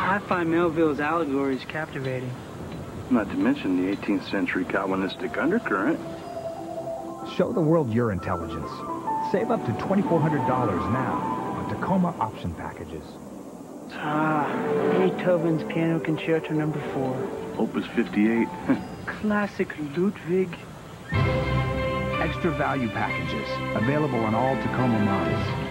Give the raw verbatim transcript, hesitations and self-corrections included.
I find Melville's allegories captivating. Not to mention the eighteenth century Calvinistic undercurrent. Show the world your intelligence. Save up to twenty-four hundred dollars now on Tacoma option packages. Ah, Beethoven's Piano Concerto number four. Opus fifty-eight. Classic Ludwig. Extra value packages, available on all Tacoma models.